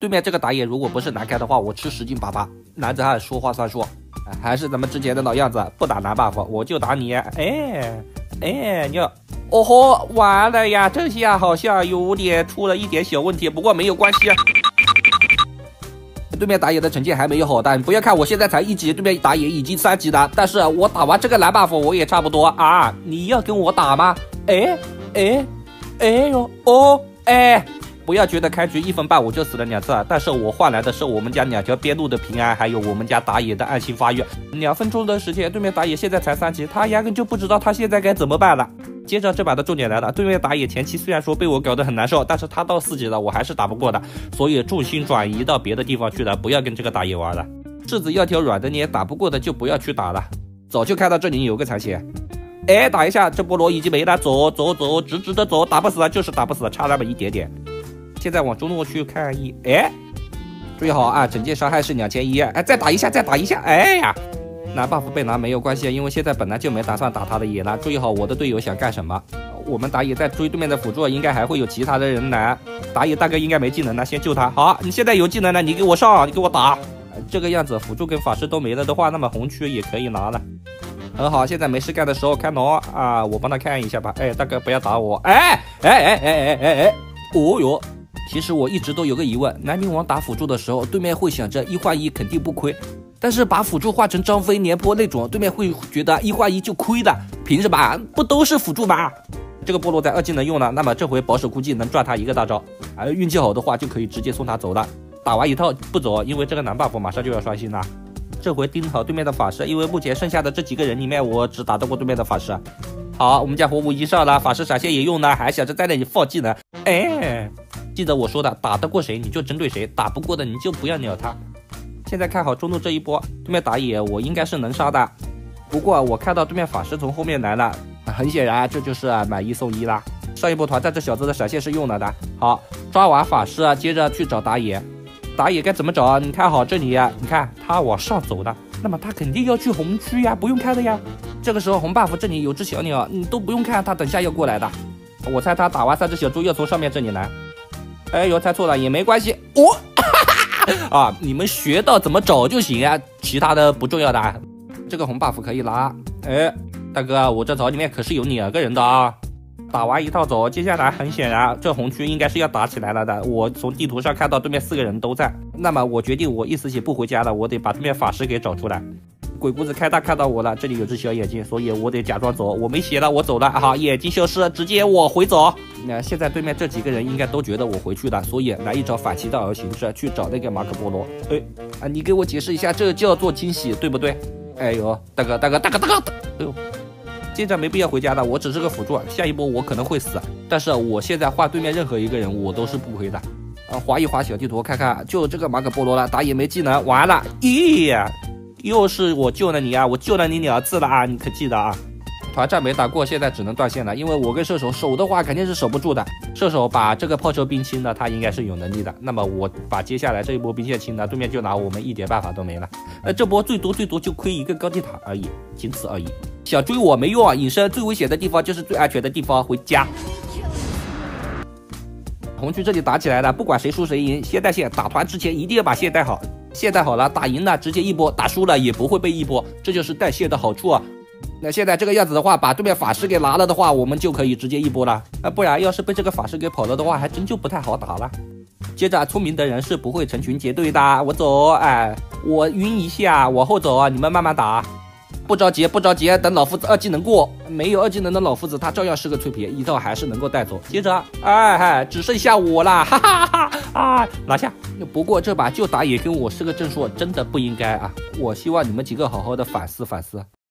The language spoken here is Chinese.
对面这个打野如果不是难开的话，我吃10斤粑粑。男子汉说话算数，还是咱们之前的老样子，不打男 buff 我就打你。你哦吼，完了呀，这下好像有点出了一点小问题，不过没有关系。对面打野的成绩还没有好的，你不要看我现在才1级，对面打野已经3级了，但是我打完这个蓝 buff 我也差不多啊！你要跟我打吗？不要觉得开局1分半我就死了2次，但是我换来的是我们家2条边路的平安，还有我们家打野的暗星发育。2分钟的时间，对面打野现在才3级，他压根就不知道他现在该怎么办了。接着这把的重点来了，对面打野前期虽然说被我搞得很难受，但是他到4级了，我还是打不过的，所以重心转移到别的地方去了，不要跟这个打野玩了。柿子要条软的捏，打不过的就不要去打了。早就看到这里有个残血，打一下，这波罗已经没了，走，直直的走，打不死就是打不死，差那么一点点。现在往中路去看一，注意好啊，整件伤害是2100，再打一下，拿 buff 被拿没有关系，因为现在本来就没打算打他的野了。注意好我的队友想干什么，我们打野在追对面的辅助，应该还会有其他的人来。打野大哥应该没技能了，先救他。好，你现在有技能了，你给我上，你给我打。这个样子辅助跟法师都没了的话，那么红区也可以拿了。很好，现在没事干的时候开农啊，我帮他看一下吧。大哥不要打我。哦哟。其实我一直都有个疑问，南宁王打辅助的时候，对面会想着1换1肯定不亏，但是把辅助换成张飞、廉颇那种，对面会觉得1换1就亏的，凭什么？不都是辅助吗？这个波罗在2技能用了，那么这回保守估计能赚他1个大招，运气好的话就可以直接送他走了。打完一套不走，因为这个男 buff 马上就要刷新了。这回盯好对面的法师，因为目前剩下的这几个人里面，我只打得过对面的法师。好，我们家火舞一上了，法师闪现也用了，还想着在那里放技能。记得我说的，打得过谁你就针对谁，打不过的你就不要鸟他。现在看好中路这一波，对面打野我应该是能杀的。不过我看到对面法师从后面来了，很显然这就是买1送1啦。上一波团战这小子的闪现是用了的。好，抓完法师接着去找打野。打野该怎么找？你看好这里你看他往上走的，那么他肯定要去红区呀，不用看的呀。这个时候红 buff 这里有只小鸟，你都不用看，他等下要过来的。我猜他打完3只小猪要从上面这里来。猜错了也没关系。你们学到怎么找就行啊，其他的不重要的。这个红 buff 可以拿。大哥，我这槽里面可是有2个人的啊。打完一套走，接下来很显然这红区应该是要打起来了的。我从地图上看到对面4个人都在，那么我决定我一丝血不回家了，我得把对面法师给找出来。鬼谷子开大看到我了，这里有只小眼睛，所以我得假装走，我没血了，我走了。好，眼睛消失，直接我回走。现在对面这几个人应该都觉得我回去了，所以来一招反其道而行之，去找那个马可波罗。你给我解释一下，这叫做惊喜，对不对？大哥，接着没必要回家的，我只是个辅助，下一波我可能会死，但是我现在换对面任何一个人我都是不亏的。划一划小地图看看，就这个马可波罗了，打野没技能，完了，又是我救了你啊！我救了你2次了啊！你可记得啊？团战没打过，现在只能断线了，因为我跟射手守的话肯定是守不住的。射手把这个炮车兵清了，他应该是有能力的。那么我把接下来这一波兵线清了，对面就拿我们一点办法都没了。这波最多就亏1个高地塔而已，仅此而已。想追我没用啊！隐身最危险的地方就是最安全的地方，回家。红区这里打起来了，不管谁输谁赢，先带线，打团之前一定要把线带好。线带好了，打赢了直接一波，打输了也不会被一波，这就是带线的好处啊。那现在这个样子的话，把对面法师给拿了的话，我们就可以直接一波了。不然要是被这个法师给跑了的话，还真就不太好打了。接着聪明的人是不会成群结队的，我走，我晕一下，往后走，你们慢慢打。不着急，等老夫子2技能过。没有2技能的老夫子，他照样是个脆皮，一套还是能够带走。接着，只剩下我了，哈哈哈啊！拿下。不过这把就打野跟我是个正数，真的不应该啊！我希望你们几个好好的反思反思。